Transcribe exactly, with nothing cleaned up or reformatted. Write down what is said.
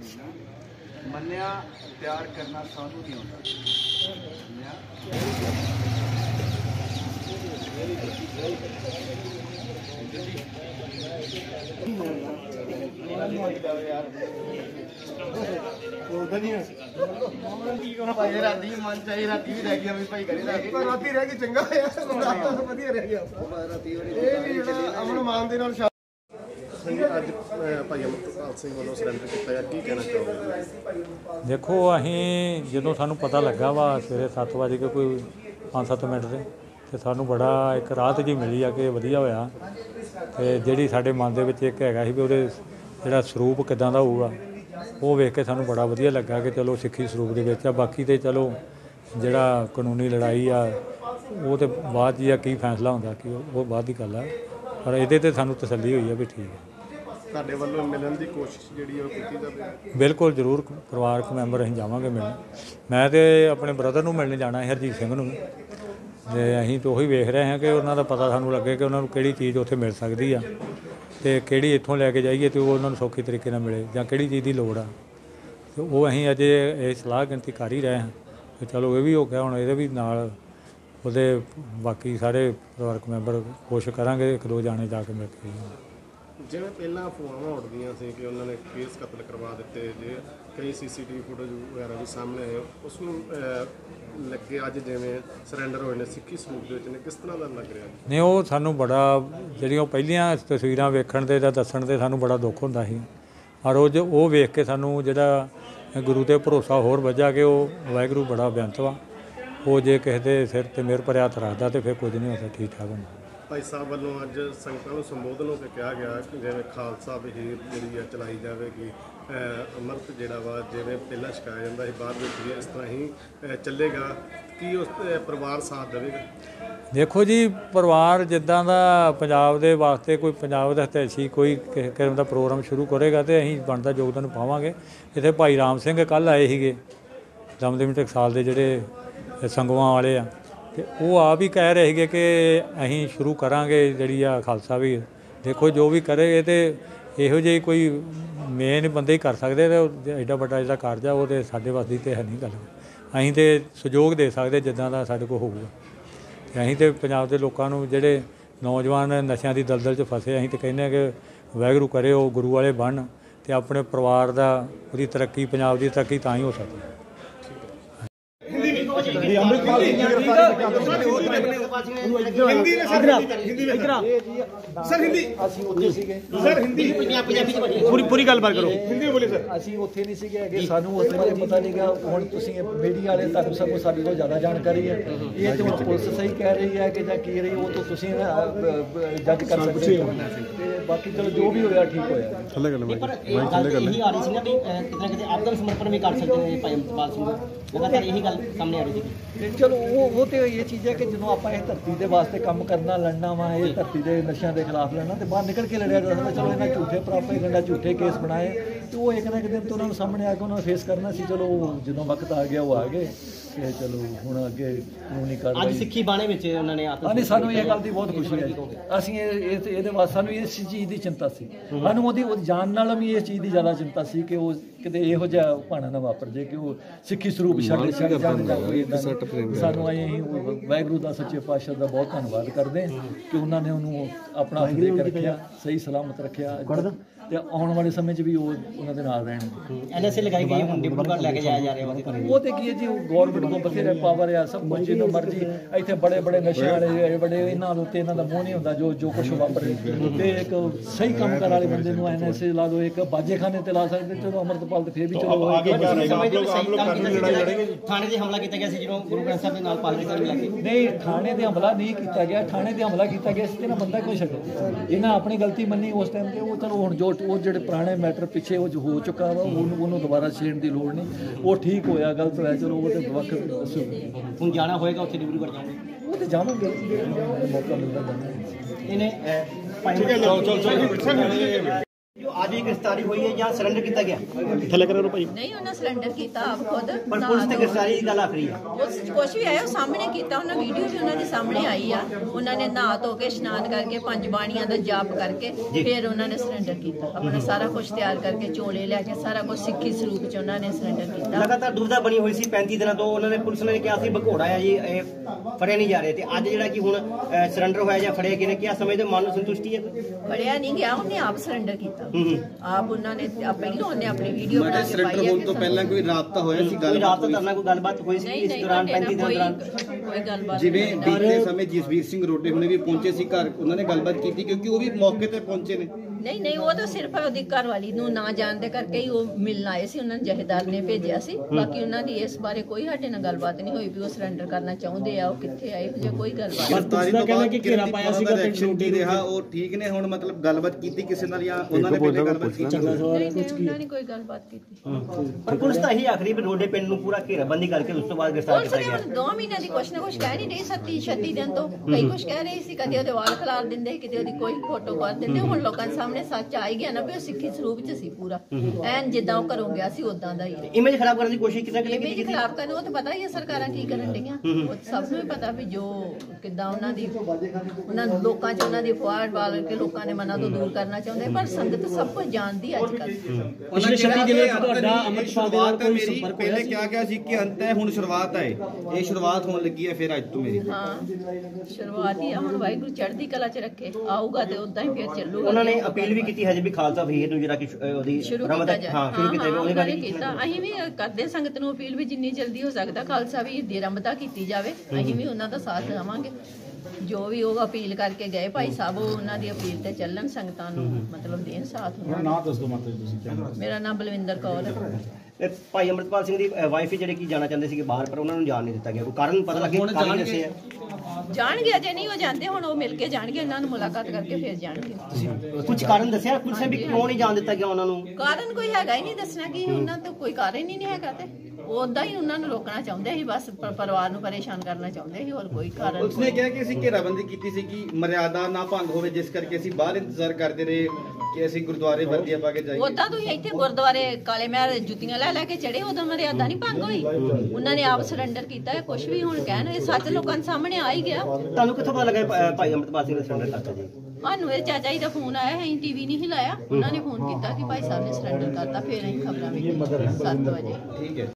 मन्निया प्यार करना सानू नहीं होता। देखो अहीं जो सानू पता लगा वा सवेरे सत्त बज के कोई पाँच सत्त मिनट से तो सानू बड़ा एक राहत जी मिली आ कि वधिया होया ते जिहड़ी साडे मन दे विच एक हैगा सी भी उहदे जिहड़ा स्वरूप किदां दा होऊगा वो वेख के सानू बड़ा वधिया लगा कि चलो सिक्खी स्वरूप दे विच आ। बाकी ते चलो जिहड़ा कानूनी लड़ाई आ वो तो बाद जी आ की फैसला हुंदा कि वो बाद दी गल आ, पर इहदे ते सानू तसल्ली होई आ भी ठीक है। ਤੁਹਾਡੇ ਵੱਲੋਂ ਮਿਲਣ ਦੀ ਕੋਸ਼ਿਸ਼ ਜਿਹੜੀ ਉਹ ਕੀਤੀ ਜਾਵੇ? बिल्कुल जरूर परिवारक मैंबर असीं जावांगे मिलण। मैं तो अपने ब्रदर नूं मिलण जाना हरजीत सिंह नूं ते असीं तो ਉਹੀ ਵੇਖ ਰਹੇ ਹਾਂ कि उन्हां दा पता सानूं ਲੱਗੇ कि उन्हां नूं किहड़ी चीज़ उत्थे मिल सकदी आ ते किहड़ी इत्थों लैके जाइए तो उन्हां नूं सौखे तरीके नाल मिले जां किहड़ी चीज़ दी लोड़ आ। ते ਉਹ असीं अजे ਇਹ सलाह गिनती कर ही रहे हैं कि चलो ये भी हो गया, हुण ਇਹਦੇ भी नाल ਉਹਦੇ बाकी सारे परिवारक मैंबर कोशिश करांगे एक दो जाने जाके मिल के। ਜਿਵੇਂ ਪਹਿਲਾਂ ਅਫਵਾਹਾਂ ਉੱਡਦੀਆਂ ਸੀ ਕਿ ਉਹਨਾਂ ਨੇ ਕੇਸ ਕਤਲ ਕਰਵਾ ਦਿੱਤੇ, ਜੇ ਕਈ ਸੀਸੀਟੀਵੀ ਫੁਟੇਜ ਵਗੈਰਾ ਵੀ ਸਾਹਮਣੇ ਆਏ, ਉਸ ਨੂੰ ਲੱਗੇ ਅੱਜ ਜਿਵੇਂ ਸਰੈਂਡਰ ਹੋਏ ਨੇ ਸਿੱਖੀ ਸਰੂਪ ਦੇ ਵਿੱਚ ਨੇ, ਕਿਸ ਤਰ੍ਹਾਂ ਦਾ ਲੱਗ ਰਿਹਾ? ਨਹੀਂ ਉਹ ਸਾਨੂੰ ਬੜਾ ਜਿਹੜੀਆਂ ਪਹਿਲੀਆਂ ਤਸਵੀਰਾਂ ਵੇਖਣ ਦੇ ਜਾਂ ਦੱਸਣ ਦੇ ਸਾਨੂੰ ਬੜਾ ਦੁੱਖ ਹੁੰਦਾ ਸੀ, ਪਰ ਉਹ ਜੋ ਉਹ ਵੇਖ ਕੇ ਸਾਨੂੰ ਜਿਹੜਾ ਗੁਰੂ 'ਤੇ ਭਰੋਸਾ ਹੋਰ ਵੱਜਾ ਕਿ ਉਹ ਵਾਹਿਗੁਰੂ ਬੜਾ ਬੇਅੰਤ ਵਾ, ਉਹ ਜੇ ਕਿਸੇ ਦੇ ਸਿਰ 'ਤੇ ਮਿਹਰ ਭਰਿਆ ਹੱਥ ਰੱਖਦਾ ਤਾਂ ਫਿਰ ਕੁਝ ਨਹੀਂ ਹੁੰਦਾ, ਠੀਕ ਠਾਕ ਹੁੰਦਾ। ਭਾਈ ਸਾਹਿਬ ਵੱਲੋਂ ਅੱਜ ਸੰਗਤਾਂ ਨੂੰ ਸੰਬੋਧਨ ਹੋ ਕੇ ਕਿਹਾ ਗਿਆ ਕਿ ਜਿਵੇਂ ਖਾਲਸਾ ਵਹੀਰ ਜਿਹੜੀ ਆ ਚਲਾਈ ਜਾਵੇਗੀ, ਅੰਮ੍ਰਿਤ ਜਿਹੜਾ ਵਾ ਜਿਵੇਂ ਪਹਿਲਾਂ ਛਕਾਇਆ ਜਾਂਦਾ ਸੀ ਬਾਅਦ ਵਿੱਚ ਵੀ ਇਸ ਤਰ੍ਹਾਂ ਹੀ ਚੱਲੇਗਾ, ਕੀ ਉਸ ਪਰਿਵਾਰ ਸਾਥ ਦੇਵੇਗਾ? ਦੇਖੋ ਜੀ ਪਰਿਵਾਰ ਜਿੱਦਾਂ ਦਾ ਪੰਜਾਬ ਦੇ ਵਾਸਤੇ ਕੋਈ ਪੰਜਾਬ ਦਾ ਹਿਤੈਸ਼ੀ ਕੋਈ ਕਿਸੇ ਕਿਸਮ ਦਾ ਪ੍ਰੋਗਰਾਮ ਸ਼ੁਰੂ ਕਰੇਗਾ ਤਾਂ ਅਸੀਂ ਬਣਦਾ ਯੋਗਦਾਨ ਪਾਵਾਂਗੇ। ਇੱਥੇ ਭਾਈ ਰਾਮ ਸਿੰਘ ਕੱਲ੍ਹ ਆਏ ਸੀਗੇ ਦਮਦਮੀ ਟਕਸਾਲ ਦੇ ਜਿਹੜੇ ਸੰਗਵਾਂ ਵਾਲੇ ਆ, ਤੇ ਉਹ ਆਪ ਹੀ ਕਹਿ ਰਹੇ ਸੀਗੇ ਕਿ ਅਸੀਂ ਸ਼ੁਰੂ ਕਰਾਂਗੇ ਜਿਹੜੀ ਆ ਖਾਲਸਾ ਵੀ। ਦੇਖੋ ਜੋ ਵੀ ਕਰੇ ਇਹ ਤਾਂ ਇਹੋ ਜਿਹੀ ਕੋਈ ਮੇਨ ਬੰਦੇ ਹੀ ਕਰ ਸਕਦੇ, ਤੇ ਐਡਾ ਵੱਡਾ ਜਿਹੜਾ ਕਾਰਜ ਆ ਉਹ ਤਾਂ ਸਾਡੇ ਵੱਸ ਦੀ ਤਾਂ ਹੈ ਨਹੀਂ ਗੱਲ। ਅਸੀਂ ਤਾਂ ਸਹਿਯੋਗ ਦੇ ਸਕਦੇ ਜਿੱਦਾਂ ਦਾ ਸਾਡੇ ਕੋਲ ਹੋਊਗਾ। ਅਤੇ ਅਸੀਂ ਤਾਂ ਪੰਜਾਬ ਦੇ ਲੋਕਾਂ ਨੂੰ ਜਿਹੜੇ ਨੌਜਵਾਨ ਨਸ਼ਿਆਂ ਦੀ ਦਲਦਲ 'ਚ ਫਸੇ, ਅਸੀਂ ਤਾਂ ਕਹਿੰਦੇ ਹਾਂ ਕਿ ਵਾਹਿਗੁਰੂ ਕਰੇ ਉਹ ਗੁਰੂ ਵਾਲੇ ਬਣਨ ਅਤੇ ਆਪਣੇ ਪਰਿਵਾਰ ਦਾ ਉਹਦੀ ਤਰੱਕੀ ਪੰਜਾਬ ਦੀ ਤਰੱਕੀ ਤਾਂ ਹੀ ਹੋ ਸਕਦੀ। अमृतपाल सिंह की गिरफ्तारी में क्या हिंदी में सर हिंदी में सर हिंदी ਅਸੀਂ ਉੱਥੇ ਸੀਗੇ ਸਰ ਹਿੰਦੀ ਪੂਰੀ ਪੂਰੀ ਗੱਲਬਾਤ ਕਰੋ ਹਿੰਦੀ ਬੋਲੇ ਸਰ। ਅਸੀਂ ਉੱਥੇ ਨਹੀਂ ਸੀਗੇ ਅੱਗੇ ਸਾਨੂੰ ਉਸ ਬਾਰੇ ਪਤਾ ਨਹੀਂਗਾ, ਹੁਣ ਤੁਸੀਂ ਮੀਡੀਆ ਵਾਲੇ ਤੁਹਾਨੂੰ ਸਭ ਸਾਡੀ ਤੋਂ ਜ਼ਿਆਦਾ ਜਾਣਕਾਰੀ ਹੈ। ਇਹ ਤੇ ਪੁਲਿਸ ਸਹੀ ਕਹਿ ਰਹੀ ਹੈ ਕਿ ਜਾਂ ਕੀ ਰਹੀ ਉਹ ਤਾਂ ਤੁਸੀਂ ਜੱਜ ਕਰ ਸਕਦੇ ਹੋ, ਤੇ ਬਾਕੀ ਚਲੋ ਜੋ ਵੀ ਹੋਇਆ ਠੀਕ ਹੋਇਆ। ਥੱਲੇ ਗੱਲ ਮੈਂ ਥੱਲੇ ਗੱਲ ਇਹੀ ਆ ਰਹੀ ਸੀ ਨਾ ਵੀ ਕਿਤੇ ਨਾ ਕਿਤੇ ਆਤਮ ਸਮਰਪਣ ਵੀ ਕਰ ਸਕਦੇ ਨੇ ਭਾਈ ਅਮਰਪਾਲ ਸਿੰਘ, ਲਗਾਤਾਰ ਇਹੀ ਗੱਲ ਸਾਹਮਣੇ ਆ ਰਹੀ ਸੀ। ਤੇ ਚਲੋ ਉਹ ਉਹ ਤੇ ਇਹ ਚੀਜ਼ ਹੈ ਕਿ ਜਦੋਂ ਆਪਾਂ ਇਹ ਧਰਤੀ ਦੇ ਵਾਸਤੇ ਕੰਮ ਕਰਨਾ ਲੜਨਾ ਵਾ, ਇਹ ਧਰਤੀ ਦੇ ਨਸ਼ਿਆਂ ਦੇ ਖਿਲਾਫ ਲੜਨਾ, ਤੇ ਬਾਹਰ ਨਿਕਲ ਕੇ ਲੜਿਆ ਜਾ ਸਕਦਾ। ਚਲੋ ਇਹਨਾਂ ਝੂਠੇ ਪ੍ਰਾਪੇਗੰਡਾ ਝੂਠੇ ਕੇਸ ਬਣਾਏ ਤੇ ਉਹ ਇੱਕ ਨਾ ਇੱਕ ਦਿਨ ਤੋਂ ਉਹਨਾਂ ਨੂੰ ਸਾਹਮਣੇ ਆ ਕੇ ਉਹਨਾਂ ਨੂੰ ਫੇਸ ਕਰਨਾ ਸੀ। ਚਲੋ ਜਦੋਂ ਵਕਤ ਆ ਗਿਆ ਉਹ ਆ ਗਏ ਤੇ ਚਲੋ ਹੁਣ ਅੱਗੇ ਕਾਨੂੰਨੀ ਕਾਰਵਾਈ। ਅੱਜ ਸਿੱਖੀ ਬਾਣੇ ਵਿੱਚ ਉਹਨਾਂ ਨੇ ਆਤਮ ਨਹੀਂ, ਸਾਨੂੰ ਇਹ ਗੱਲ ਦੀ ਬਹੁਤ ਖੁਸ਼ੀ ਹੈ। ਅਸੀਂ ਇਹ ਇਹਦੇ ਵਾਸਤੇ ਸਾਨੂੰ ਇਸ ਚੀਜ਼ ਦੀ ਚਿੰਤਾ ਸੀ, ਸਾਨੂੰ ਉਹਦੀ ਉਹਦੀ ਜਾਨ ਨਾਲੋਂ ਵੀ ਇਸ ਚੀਜ਼ ਦੀ ਜ਼ਿਆਦਾ ਚਿੰਤਾ ਸੀ ਕਿ ਉਹ ਕਿਤੇ ਇਹੋ ਜਿਹਾ ਭਾਣਾ ਨਾ ਵਾਪਰ ਜੇ ਕਿ ਉਹ ਸਿੱਖੀ ਸਰੂਪ ਛੱਡ ਛੱਡ ਜਾਣ ਦਾ। ਸਾਨੂੰ ਅਸੀਂ ਵਾਹਿਗੁਰੂ ਦਾ ਸੱਚੇ ਪਾਤਸ਼ਾਹ ਦਾ ਬਹੁਤ ਧੰਨਵਾਦ ਕਰਦੇ ਹਾਂ ਕਿ ਉਹਨਾਂ ਨੇ ਉਹਨੂੰ ਆਪਣਾ ਦੇ ਕੇ ਰੱਖਿਆ, ਸਹੀ ਸਲਾਮਤ ਰੱਖਿਆ, ਤੇ ਆਉਣ ਵਾਲੇ ਸਮੇਂ 'ਚ ਵੀ ਉਹ ਉਹਨਾਂ ਦੇ ਨਾਲ ਰਹਿਣਗੇ। ਐਨ ਐਸ ਏ ਲਗਾਈ ਗਈ ਹੁਣ ਡਿਬਰੂਗੜ੍ਹ ਲੈ ਕੇ ਜਾਇਆ ਜਾ ਰਿਹਾ ਉਹ ਤੇ ਕੀ ਹੈ ਜੀ, ਗੌਰਮੈਂਟ ਕੋਲ ਬਥੇਰੇ ਪਾਵਰ ਆ, ਸਭ ਕੁਝ ਜਦੋਂ ਮਰਜ਼ੀ ਇੱਥੇ ਬੜੇ ਬੜੇ ਨਸ਼ੇ ਵਾਲੇ ਬੜੇ ਇਹਨਾਂ ਦੇ ਉੱਤੇ ਇਹਨਾਂ ਦਾ ਮੋਹ ਨਹੀਂ ਹੁੰਦਾ ਜੋ ਜੋ ਕੁਛ ਵਾਪਰੇ। ਤੇ ਇੱਕ ਸਹੀ ਕੰਮ ਕਰਨ ਵਾਲੇ ਬੰਦੇ ਨੂੰ ਐਨ ਐਸ ਏ ਲਾ ਲਓ, ਇੱਕ ਬਾਜੇਖਾਨੇ ਤੇ ਲਾ ਸਕਦੇ। ਚਲੋ ਅੰਮ੍ਰਿਤਪਾਲ ਤੇ ਫਿਰ ਵੀ ਚਲੋ ਥਾਣੇ 'ਤੇ ਹਮਲਾ ਕੀਤਾ ਗਿਆ ਸੀ ਜਦੋਂ ਗੁਰੂ ਗ੍ਰੰਥ ਸਾਹਿਬ ਦੇ ਨਾਲ ਪਾਲਣਾ ਕਰਨ ਲੱਗੇ। ਨਹੀਂ ਥਾਣੇ 'ਤੇ ਹਮਲਾ ਨਹੀਂ ਕੀਤਾ ਗਿਆ, ਥਾਣੇ 'ਤੇ ਹਮਲਾ ਕੀਤਾ ਗਿਆ ਸੀ ਤੇ ਨਾ ਬੰਦਾ ਕੋਈ ਛੱਡੋ। ਇਹਨਾਂ ਆਪਣੀ ਗਲਤੀ ਮੰਨੀ ਉਸ ਟਾਈਮ 'ਤੇ, ਉਹ ਚਲੋ ਹੁਣ ਜੋ ਉਹ ਜਿਹੜੇ ਪੁਰਾਣੇ ਮੈਟਰ ਪਿੱਛੇ ਉਹ ਹੋ ਚੁੱਕਾ ਵਾ ਉਹਨੂੰ ਉਹਨੂੰ ਦੁਬਾਰਾ ਛੇੜਨ ਦੀ ਲੋੜ ਨਹੀਂ। ਉਹ ਠੀਕ ਹੋਇਆ ਗਲਤ ਹੋਇਆ ਚਲੋ ਉਹ ਤੇ ਵਕਤ ਦੱਸੋ। ਹੁਣ ਜਾਣਾ ਹੋਏਗਾ ਉੱਥੇ ਡਿਬਰੂਗੜ੍ਹ ਜਾਓਗੇ? ਉਹ ਤੇ ਜਾਵਾਂਗੇ, ਮੌਕਾ ਮਿਲਦਾ ਜਾਵਾਂਗੇ। ਇਹਨੇ ਜੋ ਅੱਜ ਦੀ ਗ੍ਰਿਫਤਾਰੀ ਹੋਈ ਹੈ ਜਾਂ ਸਰੈਂਡਰ ਕੀਤਾ ਗਿਆ? ਥੱਲੇ ਕਰੋ ਭਾਈ। ਨਹੀਂ ਉਹਨਾਂ ਸਰੈਂਡਰ ਕੀਤਾ ਆਪ ਖੁਦ। ਪਰ ਪੁਲਿਸ ਤੇ ਗ੍ਰਿਫਤਾਰੀ ਦੀ ਗੱਲ ਆਖਰੀ ਹੈ। ਉਸ ਕੁਛ ਵੀ ਆਇਆ ਉਹ ਸਾਹਮਣੇ ਕੀਤਾ, ਉਹਨਾਂ ਵੀਡੀਓ ਵੀ ਉਹਨਾਂ ਦੇ ਸਾਹਮਣੇ ਆਈ ਆ। ਉਹਨਾਂ ਨੇ ਨਹਾ ਧੋ ਕੇ ਇਸ਼ਨਾਨ ਕਰਕੇ ਪੰਜ ਬਾਣੀਆਂ ਦਾ ਜਾਪ ਕਰਕੇ ਫਿਰ ਉਹਨਾਂ ਨੇ ਸਰੈਂਡਰ ਕੀਤਾ। ਆਪਣਾ ਸਾਰਾ ਕੁਝ ਤਿਆਰ ਕਰਕੇ ਚੋਲੇ ਲੈ ਕੇ ਸਾਰਾ ਕੁਝ ਸਿੱਖੀ ਸਰੂਪ ਚ ਉਹਨਾਂ ਨੇ ਸਰੈਂਡਰ ਕੀਤਾ। ਲਗਾਤਾਰ ਦੁਬਿਧਾ ਬਣੀ ਹੋਈ ਸੀ ਪੈਂਤੀ ਦਿਨਾਂ ਤੋਂ। ਉਹਨਾਂ ਨੇ ਪੁਲਿਸ ਨੇ ਕਿਹਾ ਸੀ ਭਗੌੜਾ ਹੈ ਜੀ, ਇਹ ਫੜਿਆ ਨਹੀਂ ਜਾ ਰਹੇ, ਤੇ ਅੱਜ ਜਿਹੜਾ ਕਿ ਹੁਣ ਸਰੈਂਡਰ ਹੋਇਆ ਜਾਂ ਫੜਿਆ ਗਏ ਨੇ, ਕੀ ਸਮਝਦੇ ਮਨ ਨੂੰ ਸੰਤੁਸ਼ਟੀ ਹੈ? ਫੜਿਆ ਨਹੀਂ ਗਿਆ, ਉਹਨੇ ਆਪ ਸਰੈਂਡਰ ਕੀਤਾ। ਆਪ ਉਹਨਾਂ ਨੇ ਪਹਿਲਾਂ ਉਹਨੇ ਆਪਣੀ ਵੀਡੀਓ ਬਣਾ ਕੇ ਪਾਈ ਹੈ। ਤੋਂ ਪਹਿਲਾਂ ਕੋਈ ਰਾਬਤਾ ਹੋਇਆ ਸੀ? ਕੋਈ ਰਾਬਤਾ ਕਰਨਾ, ਕੋਈ ਗੱਲਬਾਤ ਹੋਈ ਸੀ ਇਸ ਦੌਰਾਨ ਪੈਂਤੀ ਦਿਨਾਂ ਦੌਰਾਨ? ਕੋਈ ਗੱਲਬਾਤ ਜਿਵੇਂ ਬੀਤੇ ਸਮੇਂ ਜਸਵੀਰ ਸਿੰਘ ਰੋਡੇ ਹੁਣੇ ਵੀ ਪਹੁੰਚੇ ਸੀ ਘਰ, ਉਹਨਾਂ ਨੇ ਗੱਲਬਾਤ ਕੀਤੀ ਕਿਉਂਕਿ ਉਹ ਵੀ ਮੌਕੇ ਤੇ ਪਹੁੰਚੇ ਨੇ। ਨਹੀਂ ਨਹੀਂ ਉਹ ਤਾਂ ਸਿਰਫ ਉਹਦੀ ਘਰ ਵਾਲੀ ਨੂੰ ਨਾ ਜਾਣਦੇ ਕਰਕੇ ਹੀ ਉਹ ਮਿਲਣ ਆਏ ਸੀ। ਉਹਨਾਂ ਨੂੰ ਜਹੇਦਾਰ ਨੇ ਭੇਜਿਆ ਸੀ। ਬਾਕੀ ਉਹਨਾਂ ਦੀ ਇਸ ਬਾਰੇ ਕੋਈ ਸਾਡੇ ਨਾਲ ਗੱਲਬਾਤ ਨਹੀਂ ਹੋਈ ਵੀ ਉਹ ਸਰੈਂਡਰ ਕਰਨਾ ਚਾਹੁੰਦੇ ਆ, ਉਹ ਕਿੱਥੇ ਆਏ, ਜਾਂ ਕੋਈ ਗੱਲਬਾਤ ਨਹੀਂ। ਗ੍ਰਿਫਤਾਰੀ ਤੋਂ ਬਾਅਦ ਕਿ ਘੇਰਾ ਪਾਇਆ ਸੀਗਾ ਤੇ ਛੁੱਟੀ ਰਿਹਾ, ਉਹ ਠੀਕ ਨੇ ਹੁਣ? ਮਤਲਬ ਗੱਲਬਾਤ ਕੀਤੀ ਕਿਸੇ ਨਾਲ ਜਾਂ ਉਹਨਾਂ ਨੇ ਪਹਿਲੇ ਗੱਲਬਾਤ ਕੀਤੀ? ਨਹੀਂ ਨਹੀਂ ਉਹਨਾਂ ਨੇ ਕੋਈ ਗੱਲਬਾਤ ਕੀਤੀ। ਪਰ ਪੁਲਿਸ ਤਾਂ ਇਹੀ ਆਖਰੀ ਵੀ ਰੋਡੇ ਪਿੰਡ ਨੂੰ ਪੂਰਾ ਘੇਰਾਬੰਦੀ ਕਰਕੇ ਉਸ ਤੋਂ ਬਾਅਦ ਗ੍ਰਿਫਤਾਰ ਕੀਤਾ ਗਿਆ। ਦੋ ਮਹੀਨਿਆਂ ਦੀ ਕੁਛ ਨਾ ਕੁਛ ਕਹਿ ਨਹੀਂ ਰਹੀ, ਸੱਤੀ ਛੱਤੀ ਦਿਨ ਤੋਂ ਕਈ ਕੁਛ ਕਹਿ ਰਹੀ ਸੀ। ਕਦੇ ਉਹਦੇ ਵਾਲ ਖਿਲਾਰ ਦਿੰਦੇ, ਕਿਤੇ ਉਹਦੀ ਕੋਈ ਫੋਟੋ ਪਾ ਦਿੰਦੇ। ਹੁਣ ਲੋਕਾਂ ਦੇ ਸਾਹਮਣੇ ਸੱਚ ਆ ਹੀ ਗਿਆ ਨਾ ਵੀ ਉਹ ਸਿੱਖੀ ਸਰੂਪ ਚ ਸੀ ਪੂਰਾ, ਐਨ ਜਿੱਦਾਂ ਉਹ ਘਰੋਂ ਗਿਆ ਸੀ ਉਦਾਂ ਦਾ ਹੀ। ਇਮੇਜ ਖਰਾਬ ਕਰਨ ਦੀ ਕੋਸ਼ਿਸ਼ ਕਿੰਨਾ ਕਿੰਨੀ ਇਮੇਜ ਖਰਾਬ ਕਰਨ, ਉਹ ਤਾਂ ਪਤਾ ਹੀ ਹੈ ਸਰਕਾਰਾਂ ਕੀ ਕਰਨ ਡਈਆਂ। ਉਹ ਸਭ ਨੂੰ ਹੀ ਪਤਾ ਵੀ ਜੋ ਕਿੱਦਾਂ ਉਹਨਾਂ ਦੀ ਉਹਨਾਂ ਲੋਕਾਂ 'ਚ ਉਹਨਾਂ ਦੀ ਅਫਵਾਹ ਵਾਲ ਕੇ ਲੋਕਾਂ ਦੇ ਮਨਾਂ ਤੋਂ ਦੂਰ ਕਰਨਾ ਚਾਹੁੰਦੇ। ਪਰ ਸੰਗਤ ਸਭ ਕੁਝ ਜਾਣਦੀ ਅੱਜ ਕੱਲ੍ਹ। ਪਿਛਲੇ ਛੱਤੀ ਦਿਨਾਂ ਤੋਂ ਤੁਹਾਡਾ ਅੰਮ੍ਰਿਤਪਾਲ ਦੇ ਨਾਲ ਕੋਈ ਸੰਪਰਕ ਪਹਿਲੇ ਕਿਹਾ ਗਿਆ ਸੀ ਕਿ ਅੰਤ ਹੈ, ਹੁਣ ਸ਼ੁਰੂਆਤ ਹੈ, ਇਹ ਸ਼ੁਰੂਆਤ ਹੋਣ ਲੱਗੀ ਹੈ ਫਿਰ ਅੱਜ ਤੋਂ ਮੇਰੀ। ਹਾਂ ਸ਼ੁਰੂਆਤ ਹੀ ਆ, ਹੁਣ ਵਾਹਿਗੁਰੂ ਚੜ੍ਹਦੀ ਕਲਾ 'ਚ ਰੱਖੇ, ਆਊਗਾ ਤੇ ਉਦਾਂ ਹੀ ਫਿਰ ਚੱਲੂਗਾ। ਉਹਨਾਂ ਨੇ ਅਪੀਲ ਵੀ ਕੀਤੀ ਹਜੇ ਵੀ ਖਾਲਸਾ ਫਰੀਦ ਨੂੰ ਜਿਹੜਾ ਕਿ ਉਹਦੀ ਸ਼ੁਰੂ ਰਮਤ ਕੀਤਾ ਹਾਂ ਸ਼ੁਰੂ ਕੀਤਾ ਜਾਵੇ, ਉਹਦੇ ਬਾਰੇ ਕੀਤਾ। ਅਸੀਂ ਵੀ ਕਰਦੇ ਸੰਗਤ ਨੂੰ ਅਪੀਲ ਵੀ ਜਿੰਨੀ ਜਲਦੀ ਹੋ ਸਕਦਾ ਖਾਲਸਾ ਵੀਰ ਦੀ ਰਮਤਾ ਕੀਤੀ ਜਾਵੇ। ਅਸੀਂ ਵੀ ਉਹਨਾਂ ਦਾ ਸਾਥ ਦੇਵਾਂਗੇ। ਜੋ ਵੀ ਉਹ ਅਪੀਲ ਕਰਕੇ ਗਏ ਭਾਈ ਸਾਹਿਬ, ਉਹ ਉਹਨਾਂ ਦੀ ਅਪੀਲ ਤੇ ਚੱਲਣ, ਸੰਗਤਾਂ ਨੂੰ ਮਤਲਬ ਦੇਣ ਸਾਥ। ਨਾਮ ਦੱਸ ਦਿਓ ਮਾਤਾ ਜੀ ਤੁਸੀਂ। ਮੇਰਾ ਨਾਮ ਬਲਵਿੰਦਰ ਕੌਰ ਹੈ। ਭਾਈ ਅੰਮ੍ਰਿਤਪਾਲ ਸਿੰਘ ਦੀ ਵਾਈਫ ਜਿਹੜੀ ਕਿ ਜਾਣਾ ਚਾਹੁੰਦੇ ਸੀਗੇ ਬਾਹਰ, ਪਰ ਉਹਨਾਂ ਨੂੰ ਜਾਣ ਨਹੀਂ ਦਿੱਤਾ ਗਿਆ। ਕੋਈ ਕਾਰਨ ਪਤਾ ਲੱਗੇ? ਕਾਰਨ ਦੱਸੇ ਆ ਜਾਣਗੇ, ਅਜੇ ਨਹੀਂ ਉਹ ਜਾਂਦੇ, ਹੁਣ ਉਹ ਮਿਲ ਕੇ ਜਾਣਗੇ, ਇਹਨਾਂ ਨੂੰ ਮੁਲਾਕਾਤ ਕਰਕੇ ਫਿਰ ਜਾਣਗੇ। ਕੁਝ ਕਾਰਨ ਦੱਸਿਆ ਪੁਲਿਸ ਨੇ ਵੀ ਕਿਉਂ ਨਹੀਂ ਜਾਣ ਦਿੱਤਾ ਗਿਆ ਉਹਨਾਂ ਨੂੰ? ਕਾਰਨ ਕੋਈ ਹੈਗਾ ਹੀ ਨਹੀਂ ਦੱਸਣਾ ਕਿ ਉਹਨਾਂ ਤੋਂ ਕੋਈ ਕਾਰਨ ਹੀ ਨਹੀਂ ਹੈਗਾ। ਤੇ ਉਦਾਂ ਹੀ ਉਹਨਾਂ ਨੂੰ ਰੋਕਣਾ ਚਾਹੁੰਦੇ ਸੀ, ਬਸ ਪਰਿਵਾਰ ਨੂੰ ਪਰੇਸ਼ਾਨ ਕਰਨਾ ਚਾਹੁੰਦੇ ਸੀ, ਹੋਰ ਕੋਈ ਕਾਰਨ। ਉਸਨੇ ਕਿਹਾ ਕਿ ਅਸੀਂ ਘੇਰਾਬੰਦੀ ਕੀਤੀ ਸੀ ਕਿ ਮਰਿਆਦਾ ਨਾ ਭੰਗ ਹੋਵੇ, ਜਿਸ ਕਰਕੇ ਅਸੀਂ ਬਾਹਰ ਇੰਤਜ਼ਾਰ ਕਰਦੇ ਰਹੇ ਕਿ ਅਸੀਂ ਗੁਰਦੁਆਰੇ ਵਰਦੀਆਂ ਪਾ ਕੇ ਜਾਈਏ। ਉਦਾਂ ਤੁਸੀਂ ਇੱਥੇ ਗੁਰਦੁਆਰੇ ਕਾਲੇ ਮਹਿਰ ਜੁੱਤੀਆਂ ਲੈ ਲੈ ਕੇ ਚੜੇ, ਉਦੋਂ ਮਰਿਆਦਾ ਨਹੀਂ ਭੰਗ ਹੋਈ। ਉਹਨਾਂ ਨੇ ਆਪ ਸਰੈਂਡਰ ਕੀਤਾ ਹੈ। ਕੁਝ ਵੀ ਹੁਣ ਕਹਿਣ, ਇਹ ਸੱਚ ਲੋਕਾਂ ਦੇ ਸਾਹਮਣੇ ਆ ਹੀ ਗਿਆ। ਤੁਹਾਨੂੰ ਕਿੱਥੋਂ ਪਤਾ ਲੱਗਾ ਭਾਈ ਅੰਮ੍ਰਿਤਪਾਲ ਸਿੰਘ ਨੇ ਸਰੈਂਡਰ ਕਰਤਾ ਜੀ? ਸਾਨੂੰ ਇਹ ਚਾਚਾ ਜੀ ਦਾ ਫੋਨ ਆਇਆ, ਅਸੀਂ ਟੀਵੀ ਨਹੀਂ ਹਿਲਾਇਆ, ਉਹਨਾਂ ਨੇ ਫੋਨ ਕੀਤਾ ਕਿ ਭਾਈ ਸਾਹਿਬ ਨੇ ਸਰੈਂਡਰ ਕਰਤਾ। ਫਿਰ ਅਸੀਂ ਖਬਰਾਂ ਵੇਖੀਆਂ ਸੱਤ ਵਜੇ। ਠੀਕ ਹੈ।